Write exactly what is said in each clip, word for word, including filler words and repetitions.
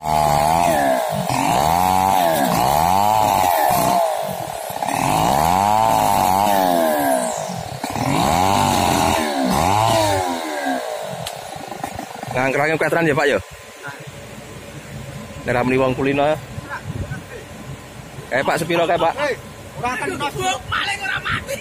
Ngangkrangnya veteran ya Pak ya? Daerah meni wong kulino. Kayak Pak sepiro kayak Pak? Ora akan masuk paling ora mati.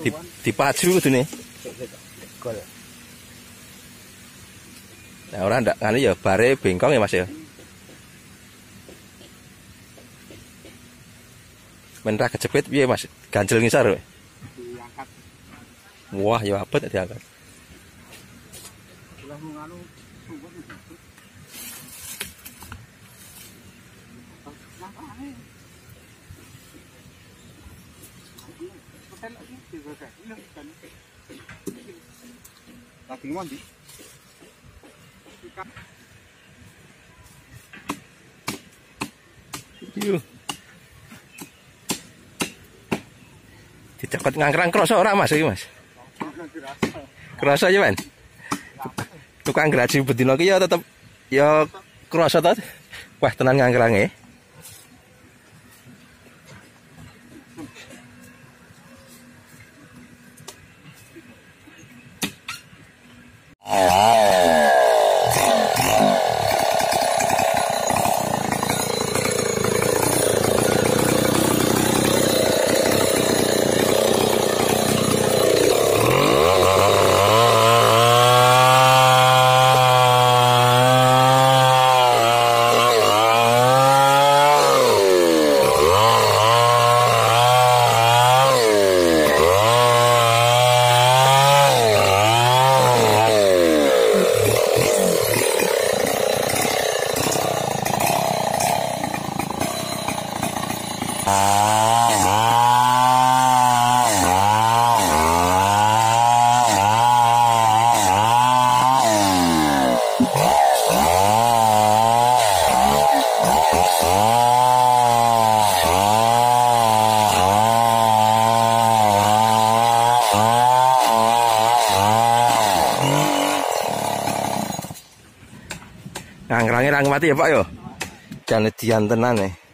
Di, dipaju kudune. Gol. Nah, ora ndak ngene ya bare bengkong ya Mas ya. Men ra kejepit piye Mas? Ganjel ngisor. Diangkat. Wah, ya abot diangkat. Ulah nganu sungguh itu. Lagi ngondi. Yuk. Dicekot ngangkrang kroso ora Mas iki Mas? Kroso ya, Man. Tukang graji bedino ki ya tetep ya kroso to. Wah, tenan ngangkrange. Ngangkrange ra mati ya Pak yo. Jane dian tenan e.